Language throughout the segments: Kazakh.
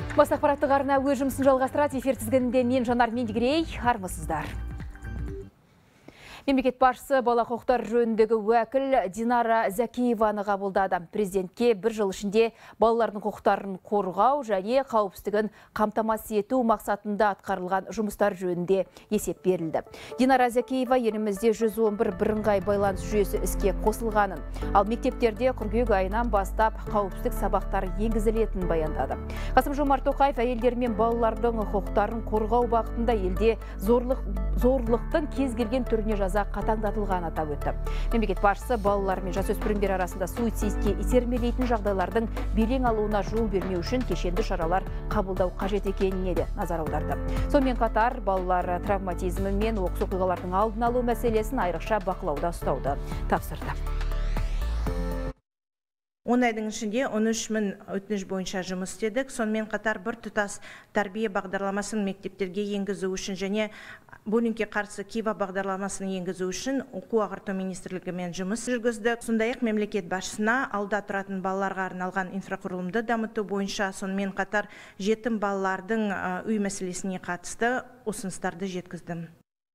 Бас ақпараттық арна өз жұмысын жалғастырады. Эфир тізгінінде мен Жанар Мендігерей, армысыздар. Мемлекет басшысы бала құқықтары жөніндегі уәкіл Динара Зәкиеваны қабылдады. Президентке бір жыл ішінде балалардың құқықтарын қорғау және қауіпсіздігін қамтамасыз ету мақсатында атқарылған жұмыстар жөнінде есеп берілді. Динара Зәкиева елімізде 111 бірыңғай байланыс жүйесі іске қосылғанын, ал мектептерде қыркүйек айынан бастап қауіпсіздік сабақтары енгізілетінін баяндады. Қасым-Жомарт Тоқаев әйелдер мен балалардың құқықтарын қорғау бағытында елде зорлықтың кез келген түріне жаза қатаңдатылған атап өтті. Мемлекет басшысы балалар мен жасөспірімдер арасында суицидке итермелейтін жағдайлардың белең алуына жол бермеу үшін кешенді шаралар қабылдау қажет екеніне де назар аударды. Сонымен қатар балалар травматизмі мен оқыс оқиғалардың алдын алу мәселесін айрықша бақылауда ұстауды тапсырды. 10 айдың ішінде 13.000 өтініш бойынша жұмыс істедік. Сонымен қатар бір тұтас тәрбие бағдарламасын мектептерге енгізу үшін және буллингке қарсы Кива бағдарламасын енгізу үшін оқу ағарту министрлігімен жұмыс жүргіздік. Сондай-ақ мемлекет басшысына алда тұратын балаларға арналған инфрақұрылымды дамыту бойынша, сонымен қатар жетім балалардың үй мәселесіне қатысты ұсыныстарды жеткіздім.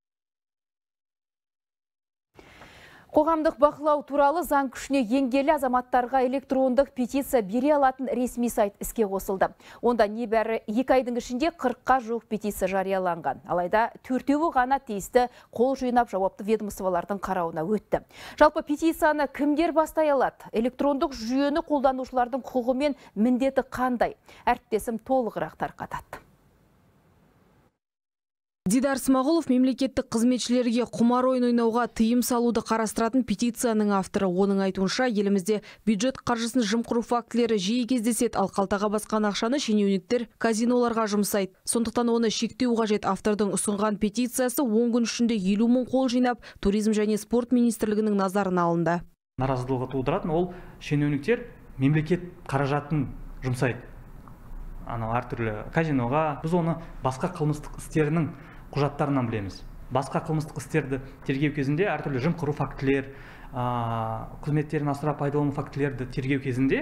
Қоғамдық бақылау туралы заң күшіне енгелі азаматтарға электрондық петиция бере алатын ресми сайт іске қосылды. Онда небәрі 2 айдың ішінде 40-қа жуық петиция жарияланған. Алайда 4-еуі ғана тиісті қол жинап жауапты ведомстволардың қарауына өтті. Жалпы петицияны кімдер бастай алады? Электрондық жүйені қолданушылардың құқығы мен міндеті қандай? Әріптесім толығырақ тарқатады. Дидар Смағұлов мемлекеттік қызметшілерге құмар ойнауға тыйым салуды қарастыратын петицияның авторы. Оның айтуынша, елімізде бюджет қаржысын жымқыру фактілері жиі кездеседі, ал қалтаға басқан ақшаны шенеуніктер казиноларға жұмсайды. Сондықтан оны шектеу қажет. Автордың ұсынған петициясы 10 күн ішінде 50 мың қол жинап, туризм және спорт министрлігінің назарына алынды. Наразылығы тудыратын ол шенеуніктер мемлекет қаражатын жұмсайды. Әртүрлі казиноға. Біз оны басқа қылмыстық істерінің құжаттарынан білеміз. Басқа қылмыстық істерді тергеу кезінде әртүрлі жымқыру фактілер, қызметтерін асыра пайдалану фактілерді тергеу кезінде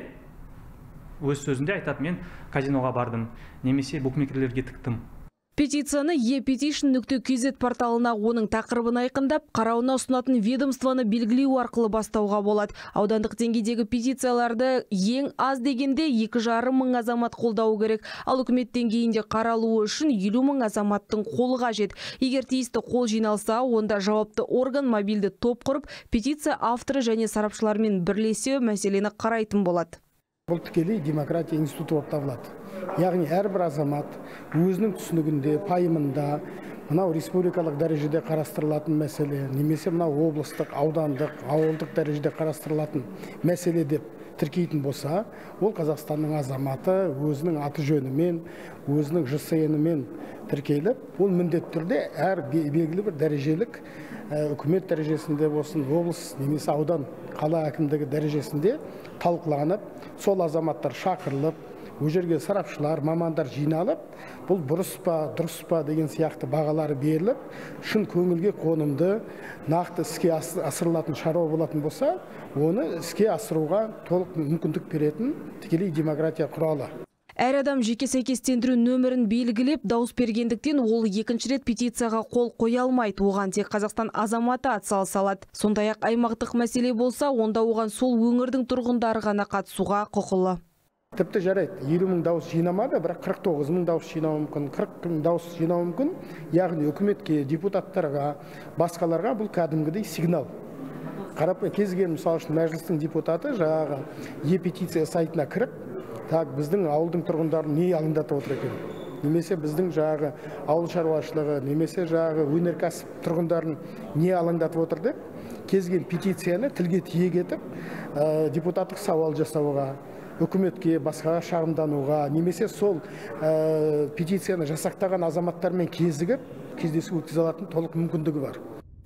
өз сөзінде айтады: мен казиноға бардым, немесе букмекерлерге тіктім. Петицияны e-petition.kz порталына оның тақырыбын айқындап, қарауына ұсынатын ведомствоны белгілеу арқылы бастауға болады. Аудандық деңгейдегі петицияларды ең аз дегенде 2,5 мың азамат қолдауы керек, ал үкімет деңгейінде қаралуы үшін 50 мың азаматтың қолы қажет. Егер тиісті қол жиналса, онда жауапты орган мобильді топ құрып, петиция авторы және сарапшылармен бірлесе мәселені қарайтын болады. Бұл тікелей демократия институты болып табылады. Яғни әрбір азамат өзінің түсінігінде, пайымында, мынау республикалық дәрежеде қарастырылатын мәселе, немесе мынау облыстық, аудандық, ауылдық дәрежеде қарастырылатын мәселе деп тіркейтін болса, ол Қазақстанның азаматы өзінің аты жөнімен, өзінің ЖСН-імен тіркеліп, ол міндетті түрде әр белгілі бір дәрежелік үкімет дәрежесінде болсын, облыс немесе аудан, қала әкімдігі дәрежесінде талқыланып, сол азаматтар шақырылып, ол жерге сарапшылар, мамандар жиналып, бұл бұрыс па, дұрыс па деген сияқты бағалары беріліп, шын көңілге қонымды, нақты іске асырылатын шаруа болатын болса, оны іске асыруға толық мүмкіндік беретін тікелей демократия құралы. Әр адам жеке сәйкестендіру нөмірін белгілеп, дауыс бергендіктен ол екінші рет петицияға қол қоя алмайды. Оған тек Қазақстан азаматы атсалыса алады. Сондай-ақ аймақтық мәселе болса, онда оған сол өңірдің тұрғындары ғана қатысуға құқылы. Тіпті жарайды, 50 мың дауыс жинамады, бірақ 49 мың дауыс жинау мүмкін, 40 мың дауыс жинау мүмкін. Яғни үкіметке, депутаттарға, басқаларға бұл кәдімгідей сигнал. Қарап кезген, мысалы үшін мәжілістің депутаты жаңағы e-петиция сайтына кіріп, біздің ауылдың тұрғындарын не алаңдатып отыр екен? Немесе біздің жаңағы ауыл шаруашылығы, немесе жаңағы өнеркәсіп тұрғындарын не алаңдатып отыр деп, кезген петицияны тілге тиек етіп, депутаттық сауал жасауға, үкіметке, басқаға шағымдануға, немесе сол петицияны жасақтаған азаматтармен кездесу өткізе алатын толық мүмкіндігі бар.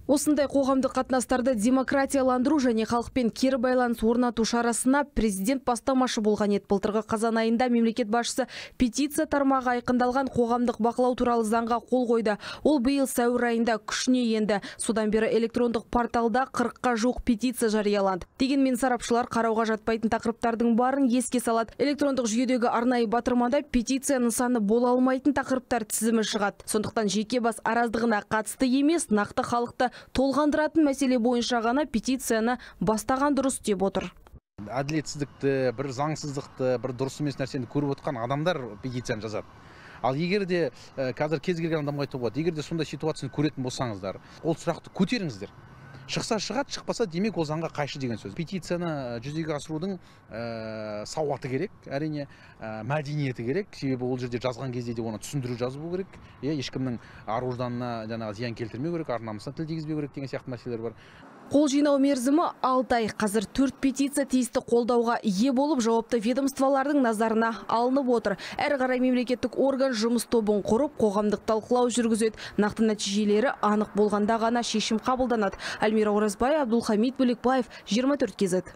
Осындай қоғамдық қатынастарды демократияландыру және халықпен кері байланыс орнату шарасына президент бастамашы болған еді. Былтырғы қазан айында мемлекет басшысы петиция тармағы айқындалған қоғамдық бақылау туралы заңға қол қойды. Ол биыл сәуір айында күшіне енді. Содан бері электрондық порталда 40-қа жуық петиция жарияланды. Дегенмен сарапшылар қарауға жатпайтын тақырыптардың барын еске салады. Электрондық жүйедегі арнайы батырмада петиция нысаны бола алмайтын тақырыптар тізімі шығады. Сондықтан жеке бас араздығына қатысты емес, нақты халықты толғандыратын мәселе бойынша ғана петицияны бастаған дұрыс деп отыр. Әділетсіздікті, бір заңсыздықты, бір дұрыс емес нәрсені көріп отқан адамдар петицияны жазады. Ал егер де қазір кез келген адамға айтуға болады, егер де сондай ситуацияны көретін болсаңыздар, ол сұрақты көтеріңіздер. Шықса шығады, шықпаса демек ол заңға қайшы деген сөз. Петицияны жүзеге асырудың сауаты керек, әрине мәдениеті керек. Себебі ол жерде жазған кезде де оны түсіндіру жазу керек. Ешкімнің ар-ожданына жаңағы зиян келтірмеу керек, ар-намысына тіл тигізбеу керек деген сияқты мәселелер бар. Қол жинау мерзімі 6 ай. Қазір 4 петиция тиісті қолдауға ие болып, жауапты ведомстволардың назарына алынып отыр. Әрі қарай мемлекеттік орган жұмыс тобын құрып, қоғамдық талқылау жүргізеді. Нақты нәтижелері анық болғанда ғана шешім қабылданады. Альмира Оразбай, Абдулхамид Бөлекбаев, 24 KZ.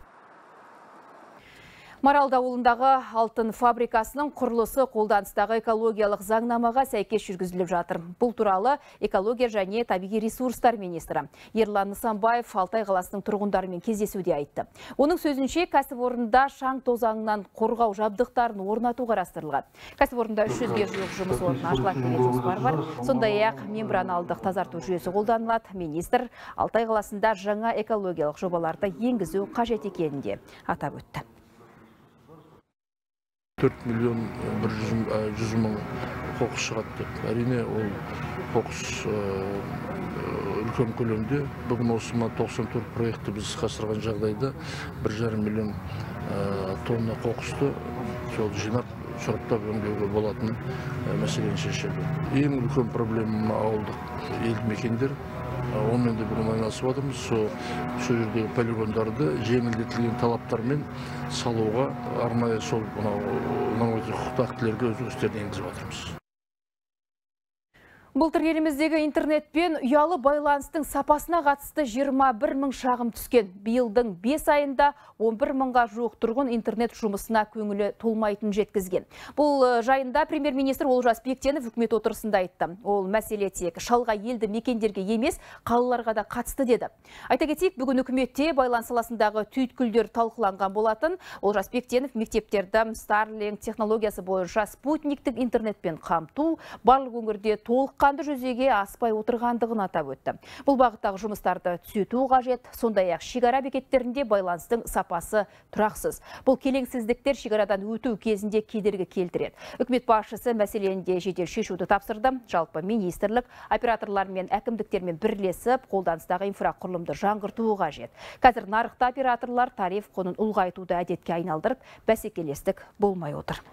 Маралды ауылындағы алтын фабрикасының құрылысы қолданыстағы экологиялық заңнамаға сәйкес жүргізіліп жатыр. Бұл туралы экология және табиғи ресурстар министрі Ерлан Нысанбаев Алтай қаласының тұрғындарымен кездесуде айтты. Оның сөзінше кәсіпорында шаң тозаңынан қорғау жабдықтарын орнату қарастырылған. Кәсіпорында 300-ге жуық жұмыс орны ашылады деген жоспар бар. Сондай-ақ мембраналдық тазарту жүйесі қолданылады. Министр Алтай қаласында жаңа экологиялық жобаларды енгізу қажет екенін де атап өтті. 4 миллион 100 мың қоқыс шығады деп. Әрине ол қоқыс үлкен көлемде. Бүгін осыма 94 проекті біз қасырған жағдайда 1,5 миллион тонна қоқысты жинап, сұрыптап өңдеуге болатын мәселені шешеді. Ең үлкен проблема ауылдық елді мекендер. Онымен де бүгін айналысып отырмыз. Сол жердегі полигондарды жеңілдетілген талаптармен салуға арнайы сол нормативтік құқықтық актілерге өзгерістерді енгізіп отырмыз. Былтыр еліміздегі интернетпен ұялы байланыстың сапасына қатысты 21 мың шағым түскен. Биылдың 5 айында 11 мыңға жуық тұрғын интернет жұмысына көңілі толмайтын жеткізген. Бұл жайында премьер-министр Олжас Бектенов үкімет отырысында айтты. Ол мәселе тек шалғай елді мекендерге емес, қалаларға да қатысты деді. Айта кетейік, бүгін үкіметте байланыс саласындағы түйткілдер талқыланған болатын. Олжас Бектенов мектептерді Starlink технологиясы бойынша спутниктік интернетпен қамту барлық өңірде толыққанды жүзеге аспай отырғандығын атап өтті. Бұл бағыттағы жұмыстарды түзету қажет, сондай-ақ шекара бекеттерінде байланыстың сапасы тұрақсыз. Бұл келеңсіздіктер шекарадан өту кезінде кедергі келтіреді. Үкімет басшысы мәселені жедел шешуді тапсырды. Жалпы министрлік операторлар мен әкімдіктермен бірлесіп, қолданыстағы инфрақұрылымды жаңғыртуы қажет. Қазір нарықта операторлар тариф құнын ұлғайтуды әдетке айналдырып, бәсекелестік болмай отыр.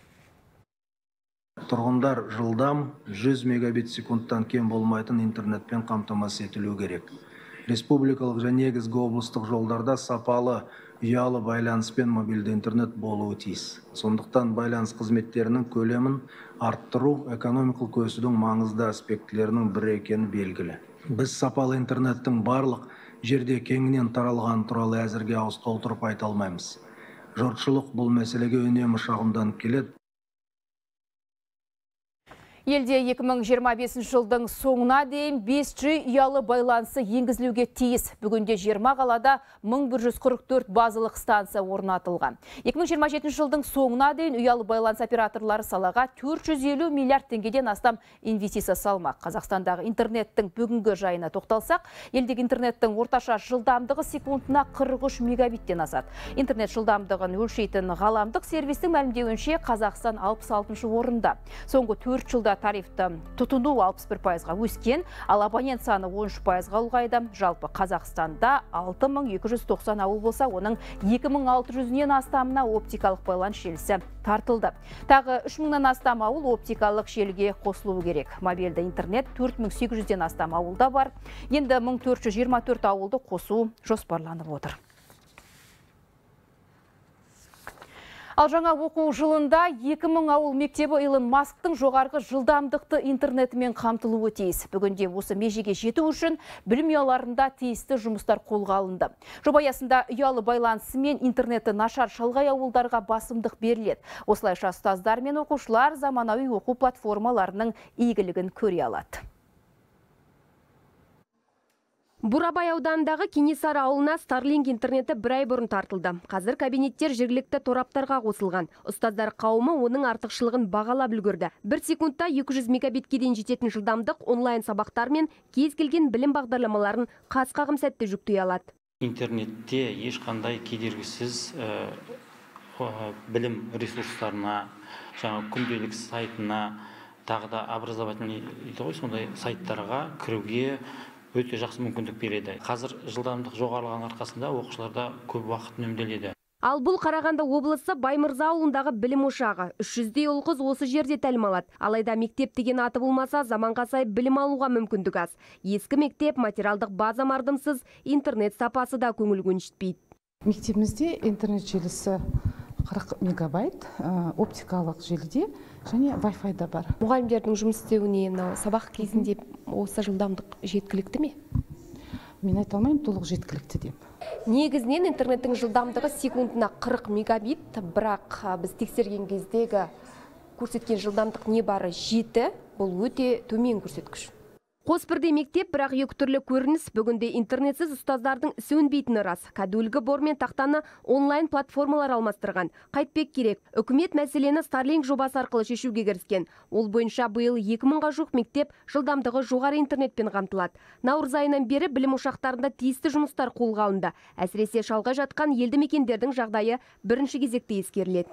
Тұрғындар жылдам 100 мегабит секундтан кем болмайтын интернетпен қамтамасыз етілу керек. Республикалық және негізгі облыстық жолдарда сапалы ұялы байланыс пен мобильді интернет болуы тиіс. Сондықтан байланыс қызметтерінің көлемін арттыру экономикалық өсудің маңызды аспектілерінің бірі екені белгілі. Біз сапалы интернеттің барлық жерде кеңінен таралған туралы әзірге ауыз толтырып айта алмаймыз. Жұртшылық бұл мәселеге үнемі шағымданып келеді. Елде 2025 жылдың соңына дейін 5G ұялы байланысы енгізілуге тиіс. Бүгінде 20 қалада 1144 базалық станция орнатылған. 2027 жылдың соңына дейін ұялы байланыс операторлары салаға 450 миллиард теңгеден астам инвестиция салмақ. Қазақстандағы интернеттің бүгінгі жайына тоқталсақ, елдегі интернеттің орташа жылдамдығы секундына 43 мегабиттен асады. Интернет жылдамдығын өлшейтін ғаламдық сервистің мәлімдеуінше Қазақстан 66 орында. Соңғы 4 жылда тарифті тұтыну 61%-ға өскен, ал абонент саны 13%-ға ұлғайды. Жалпы Қазақстанда 6290 ауыл болса, оның 2600-нен астамына оптикалық байланыс желісі тартылды. Тағы 3000-нан астам ауыл оптикалық желіге қосылуы керек. Мобильді интернет 4800-ден астам ауылда бар. Енді 1424 ауылды қосу жоспарланып отыр. Ал жаңа оқу жылында 2000 ауыл мектебі Илон Масктың жоғарғы жылдамдықты интернетімен қамтылуы тиіс. Бүгінде осы межеге жету үшін білім ұяларында тиісті жұмыстар қолға алынды. Жоба аясында ұялы байланысы мен интернеті нашар шалғай ауылдарға басымдық беріледі. Осылайша ұстаздар мен оқушылар заманауи оқу платформаларының игілігін көре алады. Бурабай ауданындағы Кенесары ауылына Starlink интернеті бір ай бұрын тартылды. Қазір кабинеттер жергілікті тораптарға қосылған. Ұстаздар қауымы оның артықшылығын бағалап үлгерді. 1 секундта 200 мегабитке дейін жететін жылдамдық онлайн сабақтар мен кез келген білім бағдарламаларын қас-қағым сәтте жүктей алады. Интернетте ешқандай кедергісіз білім ресурстарына, жаңа күнделік сайтына, тағы да образовательный сондай сайттарға кіруге өте жақсы мүмкіндік береді. Қазір жылдамдық жоғарылаған арқасында оқушыларда көп уақыт үнемделеді. Ал бұл Қарағанды облысы Баймырза ауылындағы білім ошағы. 300-дей ұл-қыз осы жерде тәлім алады. Алайда мектеп деген аты болмаса, заманға сай білім алуға мүмкіндік аз. Ескі мектеп, материалдық база мардымсыз, интернет сапасы да көңіл көншітпейді. Мектебімізде интернет желісі 40 мегабайт, оптикалық желіде және Wi-Fi да бар. Мұғалімдердің жұмыс істеуіне сабақ кезінде осы жылдамдық жеткілікті ме? Мен айта алмаймын, толық жеткілікті деп. Негізінен интернеттің жылдамдығы секундына 40 мегабит, бірақ біз тексерген кездегі көрсеткен жылдамдық не бары 7, бұл өте төмен көрсеткіш. Қос бірдей мектеп, бірақ екі түрлі көрініс. Бүгінде интернетсіз ұстаздардың сөнбейтіні рас. Кәдуілгі бор мен тақтаны онлайн платформалар алмастырған. Қайтпек керек. Үкімет мәселені Starlink жобасы арқылы шешуге кіріскен. Ол бойынша биыл 2000-ға жуық мектеп жылдамдығы жоғары интернетпен қамтылады. Наурыз айынан бері білім ошақтарында тиісті жұмыстар қолға алынды. Әсіресе шалғай жатқан елді мекендердің жағдайы бірінші кезекте ескеріледі.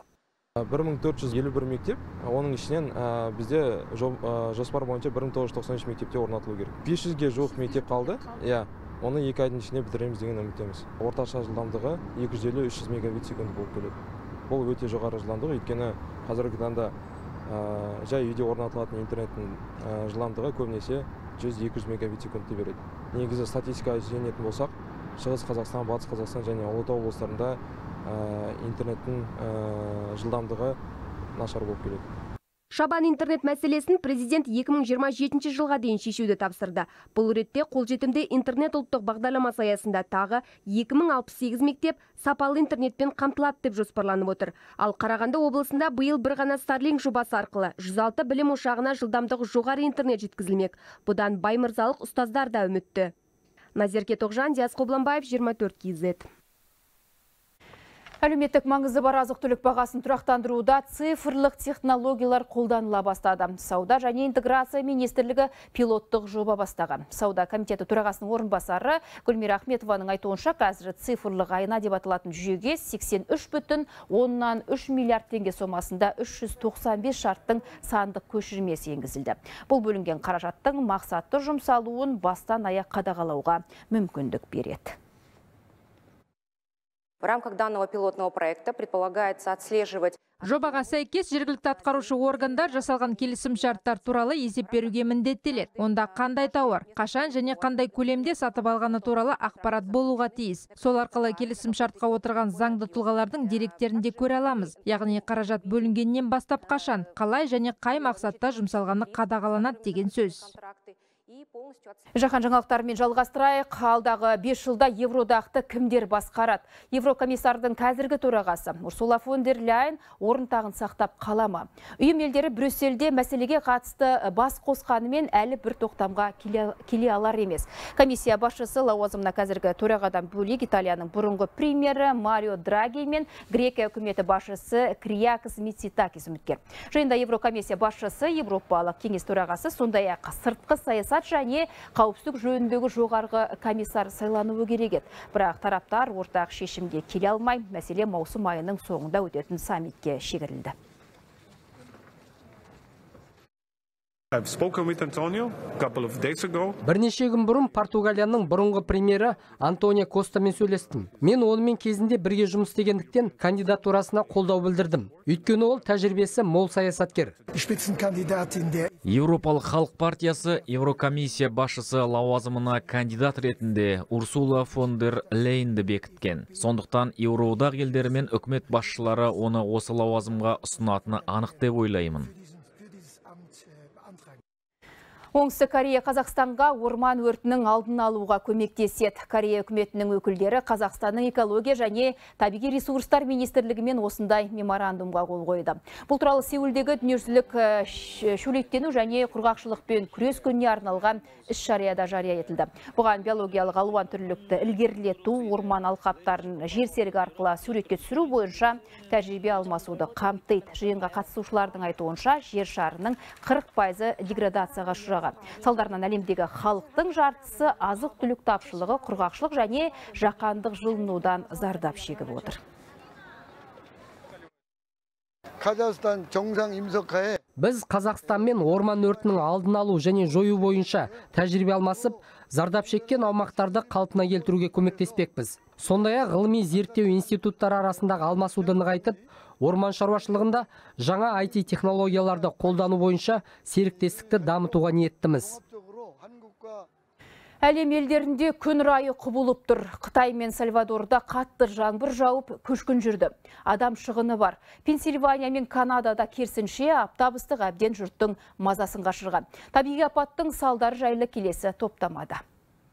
1451 мектеп, оның ішінен бізде жоспар бойынша 1993 мектепте орнатылу керек. 500-ге жуық мектеп қалды, оны 2 айдың ішінде бітіреміз деген үміттеміз. Орташа жылдамдығы 250-300 мегабит секунд болып келеді. Бұл өте жоғары жылдамдығы, өйткені қазіргі таңда жай үйде орнатылатын интернеттің жылдамдығы көбінесе 100-200 мегабит секундты береді. Негізі статистикаға сүйенетін болсақ, Шығыс Қазақстан, Батыс Қазақстан және Ұлытау облыстарында интернеттің жылдамдығы нашар болып келеді. Шабан интернет мәселесін президент 2027 жылға дейін шешуді тапсырды. Бұл ретте қолжетімді интернет ұлттық бағдарламасы аясында тағы 2068 мектеп сапалы интернетпен қамтылады деп жоспарланып отыр. Ал Қарағанды облысында биыл бір ғана Starlink жобасы арқылы 106 білім ошағына жылдамдығы жоғары интернет жеткізілмек. Бұдан баймырзалық ұстаздар да үмітті. Назерке Тоғжан, Диас Қобланбаев, 24 KZ. Әлеуметтік маңызы бар азық-түлік бағасын тұрақтандыруда цифрлық технологиялар қолданыла бастады. Сауда және интеграция министрлігі пилоттық жоба бастаған. Сауда комитеті төрағасының орынбасары Гүлмира Ахметованың айтуынша, қазір цифрлық айна деп аталатын жүйеге 83,3 миллиард теңге сомасында 395 шарттың сандық көшірмесі енгізілді. Бұл бөлінген қаражаттың мақсатты жұмсалуын бастан аяқ қадағалауға мүмкіндік береді. В рамках данного пилотного проекта предполагается отслеживать. Жобаға сәйкес жергілікті атқарушы органдар жасалған келісім шарттар туралы есеп беруге міндеттеледі. Онда қандай тауар, қашан және қандай көлемде сатып алғаны туралы ақпарат болуға тиіс. Сол арқылы келісім шартқа отырған заңды тұлғалардың деректерінде көре аламыз. Яғни қаражат бөлінгеннен бастап қашан, қалай және қай мақсатта жұмсалғаны қадағаланады деген сөз. Жаһан жаңалықтарымен жалғастырайық. Алдағы 5 жылда Евродақты кімдер басқарады? Еврокомиссардың қазіргі төрағасы Урсула фон дер Ляйен орын тағын сақтап қалама. Ұйым елдері Брюссельде мәселеге қатысты бас қосқанымен әлі бір тоқтамға келе алар емес. Комиссия басшысы лауазымына қазіргі төрағадан бөлек Италияның бұрынғы премьері Марио Драги мен Грекия үкіметі басшысы Криакис Мицитакис үміткер. Жиында Еврокомиссия басшысы, Европалық кеңес төрағасы, сондай-ақ сыртқы саясат және қауіпсіздік жөніндегі жоғарғы комиссар сайлануы керек еді. Бірақ тараптар ортақ шешімге келе алмай, мәселе маусым айының соңында өтетін саммитке шегерілді. Бірнеше күн бұрын Португалияның бұрынғы премьері Антонио Костамен сөйлестім. Мен онымен кезінде бірге жұмыс істегендіктен кандидатурасына қолдау білдірдім. Өйткені ол тәжірибесі мол саясаткер. Еуропалық халық партиясы Еврокомиссия басшысы лауазымына кандидат ретінде Урсула фон дер Лейнді бекіткен. Сондықтан Еуроодақ елдері мен үкімет басшылары оны осы лауазымға ұсынатыны анық деп ойлаймын. Оңтүстік Корея Қазақстанға орман өртінің алдын алуға көмектеседі. Корея үкіметінің өкілдері Қазақстанның экология және табиғи ресурстар министрлігімен осындай меморандумға қол қойды. Бұл туралы Сеулдегі дүниежүзілік шөлейттену және құрғақшылықпен күрес күніне арналған іс-шарада жария етілді. Бұған биологиялық алуан түрлілікті ілгерілету, орман алқаптарын жер серігі арқылы суретке түсіру бойынша тәжірибе алмасуды қамтиды. Жиынға қатысушылардың айтуынша жер шарының 40% деградацияға ұшыраған. Салдарынан әлемдегі халықтың жартысы азық-түлік тапшылығы, құрғақшылық және жаһандық жылынудан зардап шегіп отыр. Біз Қазақстанмен орман өртінің алдын алу және жою бойынша тәжірибе алмасып, зардап шеккен аумақтарды қалпына келтіруге көмектеспекпіз. Сондай-ақ ғылыми зерттеу институттары арасындағы алмасуды нығайтып, орман шаруашылығында жаңа IT технологияларды қолдану бойынша серіктестікті дамытуға ниеттіміз. Әлем елдерінде күн райы құбылып тұр. Қытай мен Сальвадорда қатты жаңбыр жауып, көшкін жүрді. Адам шығыны бар. Пенсильвания мен Канадада керісінше аптап-ыстық әбден жұрттың мазасын қашырған. Табиғи апаттың салдары жайлы келесі топтамада.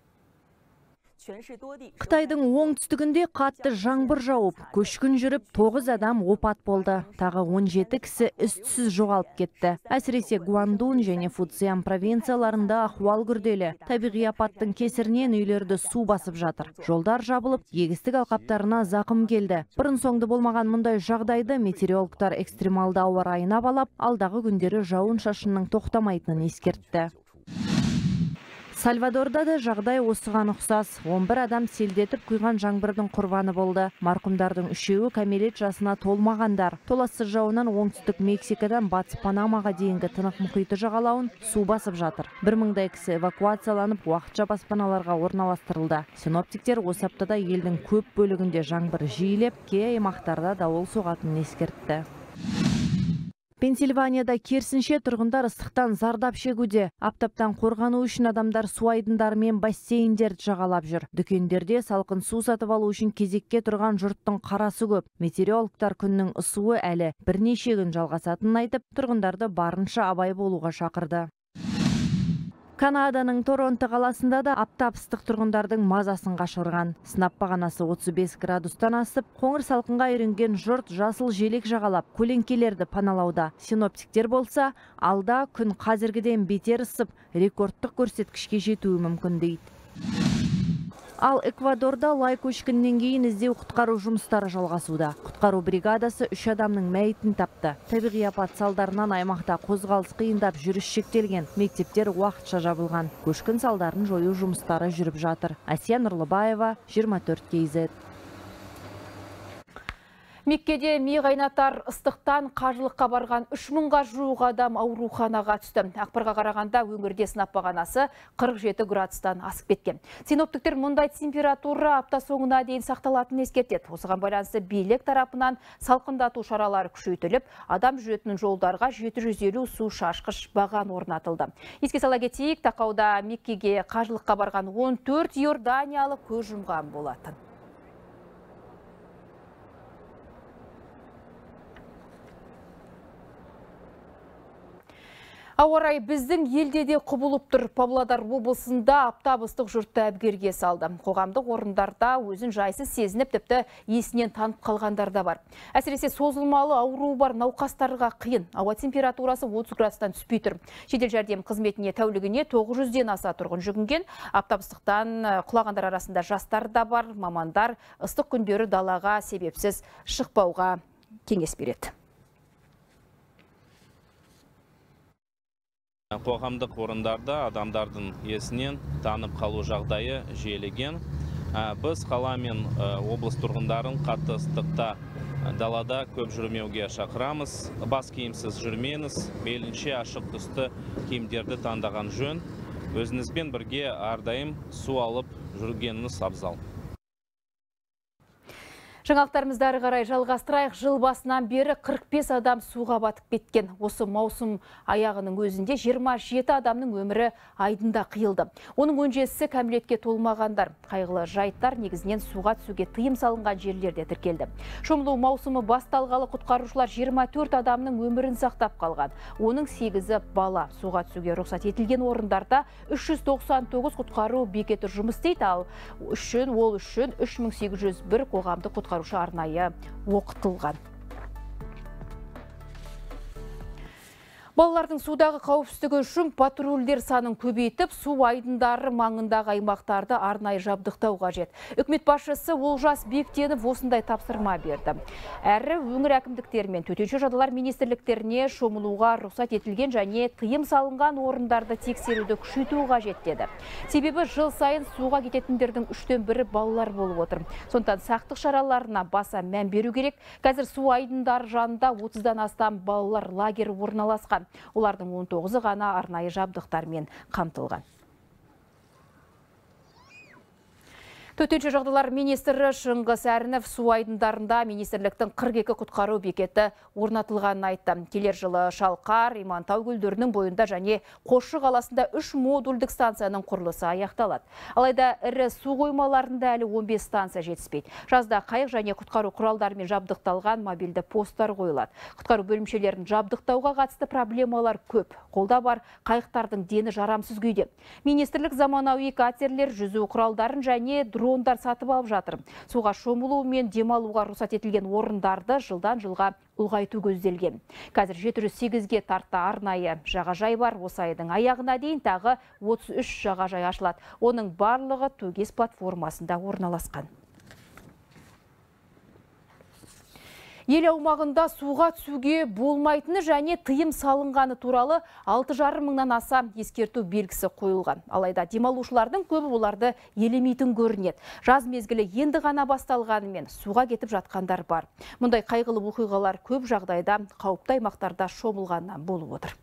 Қытайдың оңтүстігінде қатты жаңбыр жауып, көшкін жүріп, 9 адам опат болды. Тағы 17 кісі із-түссіз жоғалып кетті. Әсіресе Гуандун және Фуцзян провинцияларында ахуал күрделі. Табиғи апаттың кесірінен үйлерді су басып жатыр. Жолдар жабылып, егістік алқаптарына зақым келді. Бұрын соңды болмаған мұндай жағдайды метеорологтар экстремалды ауа райына балап, алдағы күндері жауын-шашынның тоқтамайтынын ескертті. Сальвадорда да жағдай осыған ұқсас. 11 адам селдетіп құйған жаңбырдың құрбаны болды. Марқұмдардың үшеуі кәмелет жасына толмағандар. Толассыз жауыннан оңтүстік Мексикадан батыс Панамаға дейінгі Тынық мұхиты жағалауын су басып жатыр. 1000-дай кісі эвакуацияланып, уақытша баспаналарға орналастырылды. Синоптиктер осы аптада елдің көп бөлігінде жаңбыр жиілеп, кей аймақтарда дауыл соғатынын ескертті. Пенсильванияда керісінше тұрғындар ыстықтан зардап шегуде. Аптаптан қорғану үшін адамдар су айдындары мен бассейндерді жағалап жүр. Дүкендерде салқын су сатып алу үшін кезекке тұрған жұрттың қарасы көп. Метеорологтар күннің ысуы әлі бірнеше күн жалғасатынын айтып, тұрғындарды барынша абай болуға шақырды. Канаданың Торонто қаласында да аптап ыстық тұрғындардың мазасын қашырған. Сынап бағанасы 35 градустан асып, қоңыр салқынға үйренген жұрт жасыл желек жағалап, көлеңкелерді паналауда. Синоптиктер болса, алда күн қазіргіден бетер ысып, рекордтық көрсеткішке жетуі мүмкін дейді. Ал Эквадорда лай көшкіннен кейін іздеу құтқару жұмыстары жалғасуда. Құтқару бригадасы 3 адамның мәйітін тапты. Табиғи апат салдарынан аймақта қозғалыс қиындап, жүріс шектелген. Мектептер уақытша жабылған. Көшкін салдарын жою жұмыстары жүріп жатыр. Әсия Нұрлыбаева, 24 KZ. Меккеде ми қайнатар ыстықтан қажылыққа барған 3000-ға жуық адам ауруханаға түсті. Ақпарға қарағанда өңірде сынап бағанасы 47 градустан асып кеткен. Синоптиктер мұндай температура апта соңына дейін сақталатынын ескертеді. Осыған байланысты билік тарапынан салқындату шаралары күшейтіліп, адам жүретін жолдарға 750 су шашқыш баған орнатылды. Еске сала кетейік, тақауда Меккеге қажылыққа барған 14 иорданиялық көз жұмған болатын. Ауа-райы біздің елде де құбылып тұр. Павлодар облысында аптап ыстық жұртты әбігерге салды. Қоғамдық орындарда өзін жайсыз сезініп, тіпті есінен танып қалғандар да бар. Әсіресе созылмалы ауруы бар науқастарға қиын. Ауа температурасы 30 градустан түспей тұр. Жедел жәрдем қызметіне тәулігіне 900-ден аса тұрғын жүгінген. Аптап ыстықтан құлағандар арасында жастар да бар. Мамандар ыстық күндері далаға себепсіз шықпауға кеңес береді. Қоғамдық орындарда адамдардың есінен танып қалу жағдайы жиілеген. Біз қала мен облыс тұрғындарын қатты ыстықта далада көп жүрмеуге шақырамыз. Бас киімсіз жүрмеңіз, мейлінше ашық түсті киімдерді таңдаған жөн. Өзіңізбен бірге әрдайым су алып жүргеніңіз абзал. Жаңалықтарымызды ары қарай жалғастырайық. Жыл басынан бері 45 адам суға батып кеткен. Осы маусым аяғының өзінде 27 адамның өмірі айдында қиылды. Оның 17-сі кәмелетке толмағандар. Қайғылы жайттар негізінен суға түсуге тыйым салынған жерлерде тіркелді. Шомылу маусымы басталғалы құтқарушылар 24 адамның өмірін сақтап қалған. Оның 8-і бала. Суға түсуге рұқсат етілген орындарда 399 құтқару бекеті жұмыс істейді, ал ол үшін 3801 қоғамдық құтқарушы арнайы оқытылған. Балалардың судағы қауіпсіздігі үшін патрульдер санын көбейтіп, су айдындары маңындағы аймақтарды арнайы жабдықтау қажет. Үкімет басшысы Олжас Бектенов осындай тапсырма берді. Әрі өңір әкімдіктері мен төтенше жағдайлар министрліктеріне шомылуға рұқсат етілген және тыйым салынған орындарды тексеруді күшейту қажет деді. Себебі жыл сайын суға кететіндердің 3-тен 1-і балалар болып отыр. Сондықтан сақтық шараларына баса мән беру керек. Қазір су айдындары жанында 30-дан астам балалар лагері орналасқан. Олардың 19-і ғана арнайы жабдықтармен қамтылған. Төтенше жағдайлар министрі Шыңғыс Әрінов су айдындарында министрліктің 42 құтқару бекеті орнатылғанын айтты. Келер жылы Шалқар, Имантау көлдерінің бойында және Қосшы қаласында 3 модульдік станцияның құрылысы аяқталады. Алайда ірі су қоймаларында әлі 15 станция жетіспейді. Жазда қайық және құтқару құралдарымен жабдықталған мобильді посттар қойылады. Құтқару бөлімшелерін жабдықтауға қатысты проблемалар көп. Қолда бар қайықтардың дені жарамсыз күйде. Министрлік заманауи катерлер, жүзу құралдарын және дрондар сатып алып жатыр. Суға шомылу мен демалуға рұқсат етілген орындарды жылдан жылға ұлғайту көзделген. Қазір 708-ге тарта арнайы жағажай бар. Осы айдың аяғына дейін тағы 33 жағажай ашылады. Оның барлығы Төгес платформасында орналасқан. Ел аумағында суға түсуге болмайтыны және тыйым салынғаны туралы 6,5 мыңнан аса ескерту белгісі қойылған. Алайда демалушылардың көбі оларды елемейтін көрінеді. Жаз мезгілі енді ғана басталғанымен суға кетіп жатқандар бар. Мұндай қайғылы оқиғалар көп жағдайда қауіпті аймақтарда шомылғаннан болып отыр.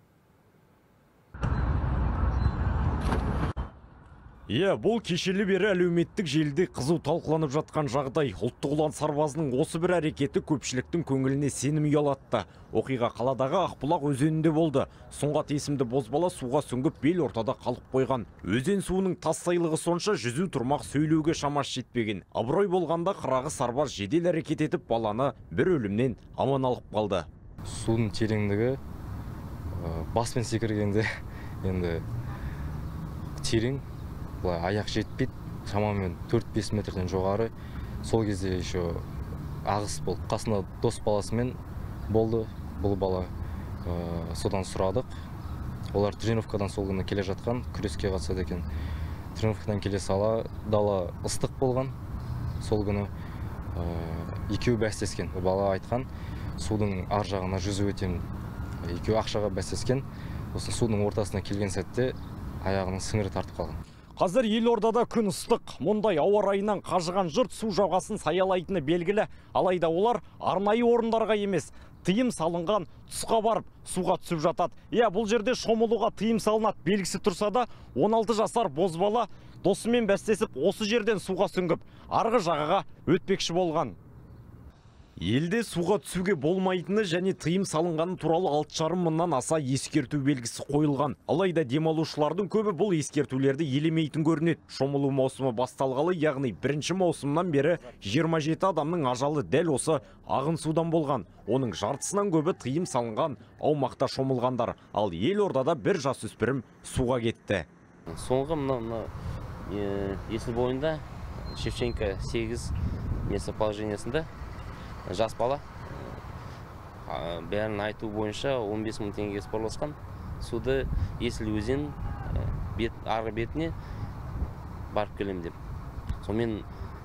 Бұл кешелі бері әлеуметтік желіде қызу талқыланып жатқан жағдай. Ұлттық ұлан сарбазының осы бір әрекеті көпшіліктің көңіліне сенім ұялатты. Оқиға қаладағы Ақбұлақ өзенінде болды. Сұңғат есімді бозбала суға сүңгіп бел ортада қалып қойған. Өзен суының тассайлығы сонша жүзу тұрмақ сөйлеуге шамасы жетпеген. Абырой болғанда қырағы сарбаз жедел әрекет етіп баланы бір өлімнен аман алып қалды. Судың тереңдігі баспен секіргенде енді терең, аяқ жетпейді, шамамен 4-5 метрден жоғары. Сол кезде еще ағыс болды. Қасында дос баласымен болды бұл бала. Содан сұрадық. Олар тренировкадан сол күні келе жатқан, күреске қатысады екен. Тренировкадан келе сала, дала ыстық болған. Сол күні екеуі бәстескен. Бала айтқан, судың ар жағына жүзіп өтемін. Екеуі ақшаға бәстескен. Осы судың ортасына келген сәтте аяғының сіңірі тартып қалған. Қазір елордада күн ыстық. Мұндай ауа райынан қажыған жұрт су жағасын саялайтыны белгілі. Алайда олар арнайы орындарға емес, тыйым салынған тұсқа барып суға түсіп жатады. Бұл жерде шомылуға тыйым салынады белгісі тұрса да, 16 жасар бозбала досымен бәстесіп осы жерден суға сүңгіп, арғы жағаға өтпекші болған. Елде суға түсуге болмайтыны және тыйым салынғаны туралы 6,5 мыңнан аса ескерту белгісі қойылған. Алайда демалушылардың көбі бұл ескертулерді елемейтін көрінеді. Шомылу маусымы басталғалы, яғни 1 маусымнан бері 27 адамның ажалы дәл осы ағын судан болған. Оның жартысынан көбі тыйым салынған аумақта шомылғандар. Ал елордада бір жасөспірім суға кетті. Соңғы мына есіл бойында Шевченко 8 местоположениесінде жас бала, бәрін айту бойынша 15 мың теңгеге спорласқан. Суды Есіл өзен арғы бетіне барып келем деп. Сонымен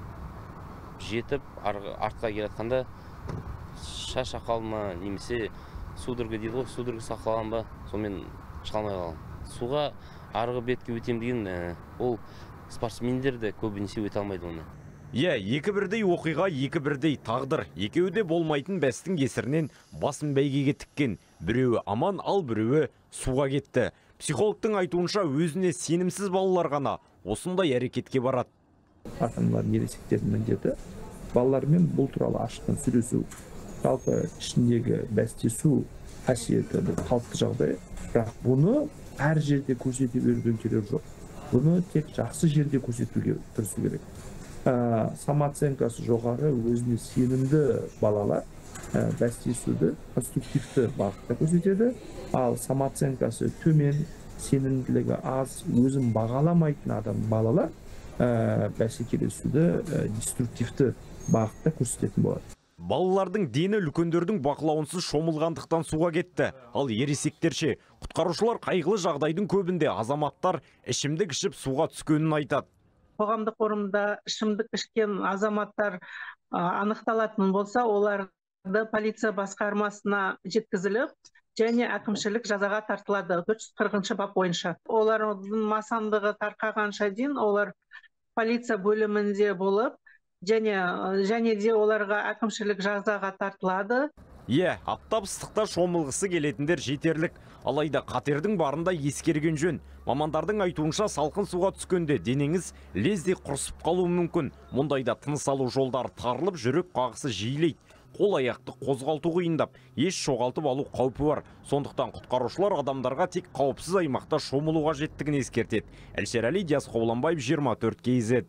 жетіп, артқа келатқанда шаш ақалма немесе судырғы дейді ғой, судырғы сақалған ба, сонымен шығалмай қалған. Суға арғы бетке өтем деген ол спортсмендер де көбінесе өте алмайды оны. екі бірдей оқиға, екі бірдей тағдыр. Екеуі де болмайтын бәстің кесірінен басын бәйгеге тіккен. Біреуі аман, ал біреуі суға кетті. Психологтың айтуынша өзіне сенімсіз балалар ғана осындай әрекетке барады. Ата-аналар ересектердің міндеті балалармен бұл туралы ашықтан сөйлесу. Жалпы ішіндегі бәстесу қасиеті бұл қалыпты жағдай. Бірақ бұны әр жерде көрсете беруден керек жоқ. Бұны тек жақсы жерде көрсетуге тырысу керек. Самооценкасы жоғары, өзіне сенімді балалар бәстесуді конструктивті бағытта көрсетеді. Ал самооценкасы төмен, сенімділігі аз, өзін бағаламайтын балалар бәсекелесуді деструктивті бағытта көрсететін болады. Балалардың дені үлкендердің бақылауынсыз шомылғандықтан суға кетті. Ал ересектерше, құтқарушылар қайғылы жағдайдың көбінде азаматтар ішімдік ішіп суға түскенін айтады. Қоғамдық орында ішімдік ішкен азаматтар анықталатын болса, оларды полиция басқармасына жеткізіліп, және әкімшілік жазаға тартылады 440 бап бойынша. Олардың масандығы тарқағанша дейін олар полиция бөлімінде болып, және де оларға әкімшілік жазаға тартылады. Аптап ыстықта шомылғысы келетіндер жетерлік. Алайда қатердің барында ескерген жөн. Мамандардың айтуынша салқын суға түскенде денеңіз лезде құрысып қалуы мүмкін. Мұндайда тыныс алу жолдары тарылып, жүрек қағысы жиілейді. Қол аяқты қозғалту қиындап, еш жоғалтып алу қаупі бар. Сондықтан құтқарушылар адамдарға тек қауіпсіз аймақта шомылу қажеттігін ескертеді. Әлшерәли, Диас Қобланбаев, 24 KZ.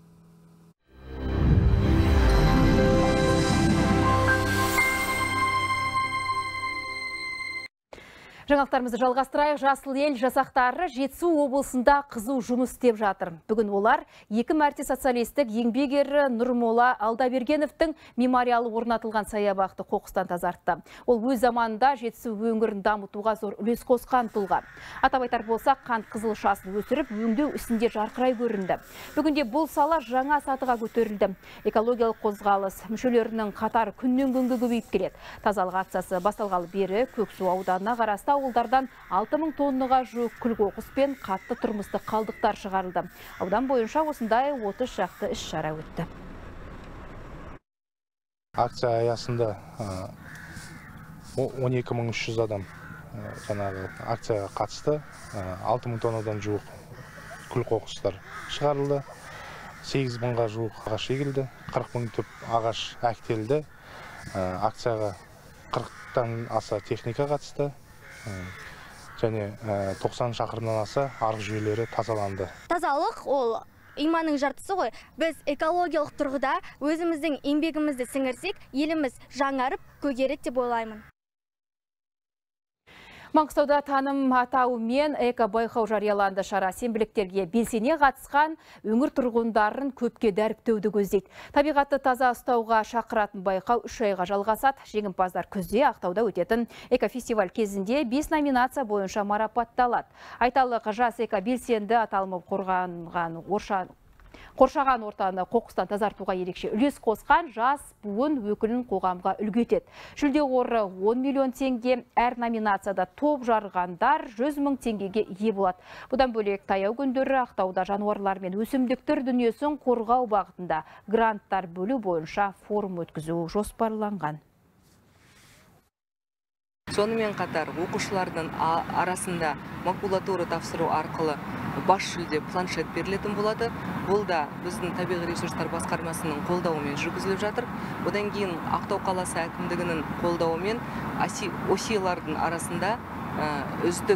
Жаңалықтарымызды жалғастырайық. Жасыл ел жасақтары Жетісу облысында қызу жұмыс істеп жатыр. Бүгін олар 2 мәрте социалистік еңбек ері Нұрмола Алдабергеновтің мемориалы орнатылған саябақты қоқыстан тазартты. Ол өз заманында Жетісу өңірін дамытуға зор үлес қосқан тұлға. Атап айтар болсақ, қант қызылшасын өсіріп, өңдеу ісінде жарқырай көрінді. Бүгінде бұл сала жаңа сатыға көтерілді. Экологиялық қозғалыс мүшелерінің қатары күннен күнге көбейіп келеді. Тазалық акциясы басталғалы бері Көксу ауданына қарасты ауылдардан 6000 тоннаға жуық күл-қоқыс пен қатты тұрмыстық қалдықтар шығарылды. Аудан бойынша осындай 30 шақты іс-шара өтті. Акция аясында 12300 адам жаңағы акцияға қатысты. 6000 тоннадан жуық күл-қоқыстар шығарылды. 8000-ға жуық ағаш егілді. 40 000 түп ағаш әктелді. Акцияға 40-тан аса техника қатысты. Және 90 шақырымнан аса арық жүйелері тазаланды. Тазалық ол иманның жартысы ғой. Біз экологиялық тұрғыда өзіміздің еңбегімізді сіңірсек, еліміз жаңарып көгереді деп ойлаймын. Маңғыстауда таным атауымен эко-байқау жарияланды. Шара сенбіліктерге белсене қатысқан өңір тұрғындарын көпке дәріптеуді көздейді. Табиғатты таза ұстауға шақыратын байқау 3 айға жалғасады. Жеңімпаздар күзде Ақтауда өтетін экофестиваль кезінде 5 номинация бойынша марапатталады. Айталық, жас эко-белсенді аталымы қоршаған ортаны қоқыстан тазартуға ерекше үлес қосқан жас буын өкілін қоғамға үлгі етеді. Жүлде қоры 10 миллион теңге, әр номинацияда топ жарғандар 100 000 теңгеге ие болады. Бұдан бөлек таяу күндері Ақтауда жануарлар мен өсімдіктер дүниесін қорғау бағытында гранттар бөлу бойынша форум өткізу жоспарланған. Сонымен қатар оқушылардың арасында макулатура тапсыру арқылы бас жүлде планшет берілетін болады. Бұл да біздің табиғи ресурстар басқармасының қолдауымен жүргізіліп жатыр. Одан кейін Ақтау қаласы әкімдігінің қолдауымен осилардың арасында үздік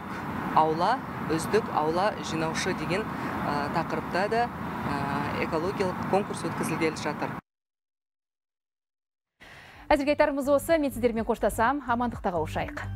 аула жинаушы деген тақырыпта да экологиялық конкурс өткізілгелі жатыр. Әзірге айтарымыз осы. Мен сіздермен қоштасам. Амандықта қауышайық.